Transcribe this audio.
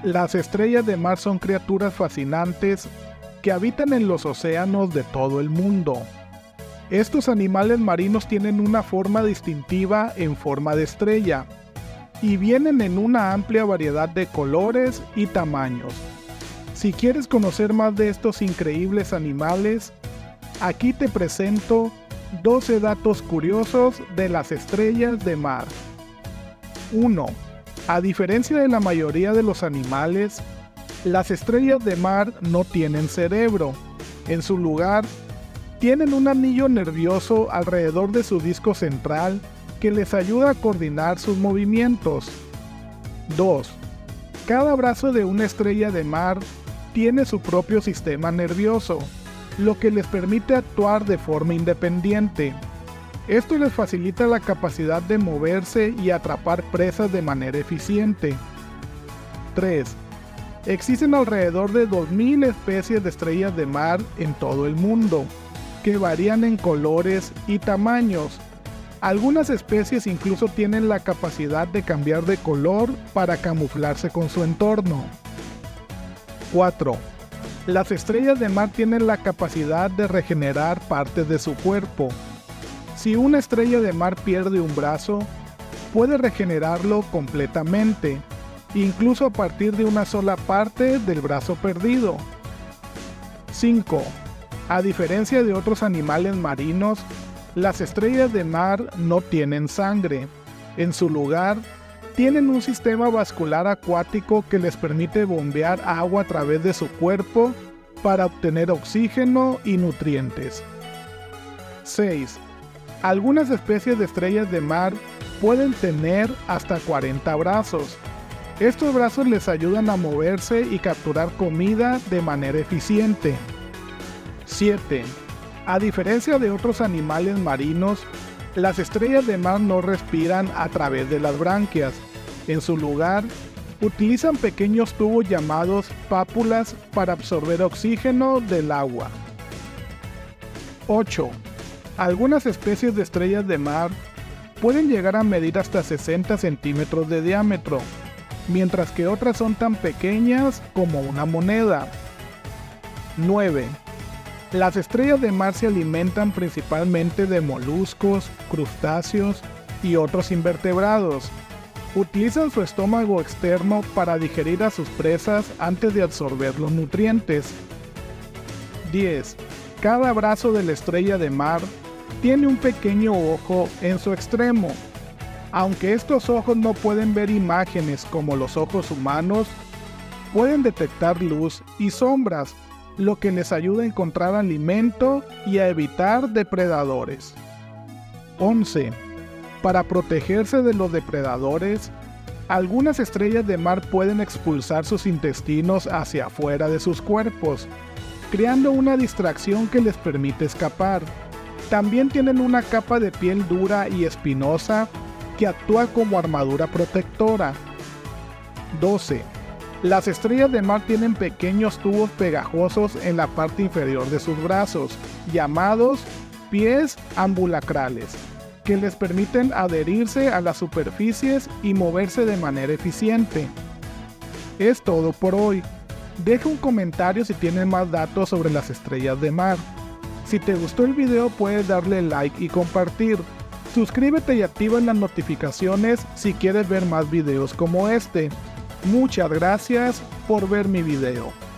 Las estrellas de mar son criaturas fascinantes que habitan en los océanos de todo el mundo. Estos animales marinos tienen una forma distintiva en forma de estrella y vienen en una amplia variedad de colores y tamaños. Si quieres conocer más de estos increíbles animales, aquí te presento 12 datos curiosos de las estrellas de mar. 1. A diferencia de la mayoría de los animales, las estrellas de mar no tienen cerebro. En su lugar, tienen un anillo nervioso alrededor de su disco central que les ayuda a coordinar sus movimientos. 2. Cada brazo de una estrella de mar tiene su propio sistema nervioso, lo que les permite actuar de forma independiente. Esto les facilita la capacidad de moverse y atrapar presas de manera eficiente. 3. Existen alrededor de 2000 especies de estrellas de mar en todo el mundo, que varían en colores y tamaños. Algunas especies incluso tienen la capacidad de cambiar de color para camuflarse con su entorno. 4. Las estrellas de mar tienen la capacidad de regenerar partes de su cuerpo. Si una estrella de mar pierde un brazo, puede regenerarlo completamente, incluso a partir de una sola parte del brazo perdido. 5. A diferencia de otros animales marinos, las estrellas de mar no tienen sangre. En su lugar, tienen un sistema vascular acuático que les permite bombear agua a través de su cuerpo para obtener oxígeno y nutrientes. 6. Algunas especies de estrellas de mar pueden tener hasta 40 brazos. Estos brazos les ayudan a moverse y capturar comida de manera eficiente. 7. A diferencia de otros animales marinos, las estrellas de mar no respiran a través de las branquias. En su lugar, utilizan pequeños tubos llamados pápulas para absorber oxígeno del agua. 8. Algunas especies de estrellas de mar pueden llegar a medir hasta 60 centímetros de diámetro, mientras que otras son tan pequeñas como una moneda. 9. Las estrellas de mar se alimentan principalmente de moluscos, crustáceos y otros invertebrados. Utilizan su estómago externo para digerir a sus presas antes de absorber los nutrientes. 10. Cada brazo de la estrella de mar tiene un pequeño ojo en su extremo. Aunque estos ojos no pueden ver imágenes como los ojos humanos, pueden detectar luz y sombras, lo que les ayuda a encontrar alimento y a evitar depredadores. 11. Para protegerse de los depredadores, algunas estrellas de mar pueden expulsar sus intestinos hacia afuera de sus cuerpos, creando una distracción que les permite escapar. También tienen una capa de piel dura y espinosa que actúa como armadura protectora. 12. Las estrellas de mar tienen pequeños tubos pegajosos en la parte inferior de sus brazos, llamados pies ambulacrales, que les permiten adherirse a las superficies y moverse de manera eficiente. Es todo por hoy. Deja un comentario si tienes más datos sobre las estrellas de mar. Si te gustó el video puedes darle like y compartir. Suscríbete y activa las notificaciones si quieres ver más videos como este. Muchas gracias por ver mi video.